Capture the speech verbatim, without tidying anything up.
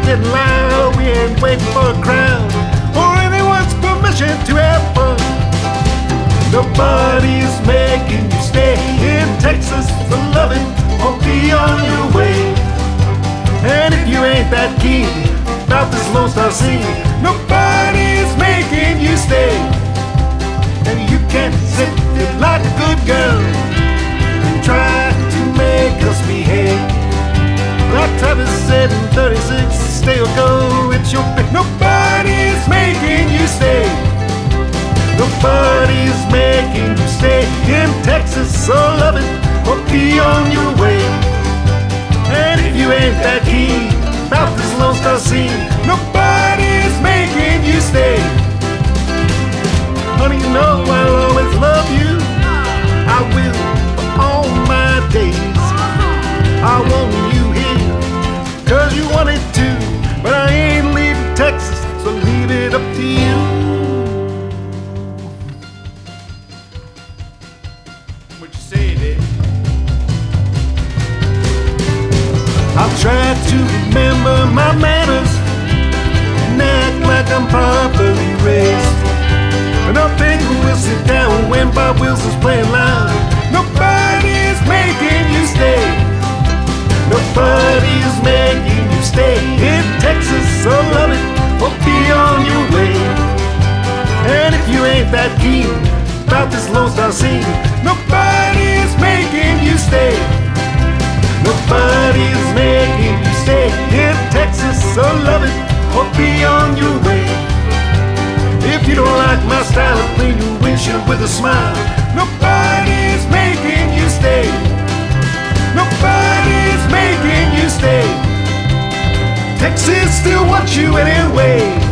getting loud. We ain't waiting for a crowd or anyone's permission to have fun. Nobody's making you stay in Texas for loving or be on your way. And if you ain't that keen about this Lone Star scene, nobody's making you stay. And you can't sit there like a good girl and try to make us behave. Like Travis said in thirty-six, stay or go, it's your pick. Nobody's making you stay. Nobody's making you stay in Texas, so love it or be on your way. And if you ain't that keen about this Lone Star scene, nobody's making you stay. Honey, you know I'll always love you. I will for all my days. I want you here cause you wanted to, but I ain't leaving Texas, so leave it up to you. What you say, Dave? I'll try to remember my manners and act like I'm properly raised. And I think we'll sit down when Bob Wilson's playing loud. Nobody's making you stay. Nobody's making you stay in Texas, so love it or be on your way. And if you ain't that keen about this Lone Star scene, nobody's making you stay. Nobody's making you stay in Texas, so love it or be on your way. If you don't like my style of clean your windshield with a smile, nobody's making you stay. Nobody's making you stay. Texas still wants you anyway.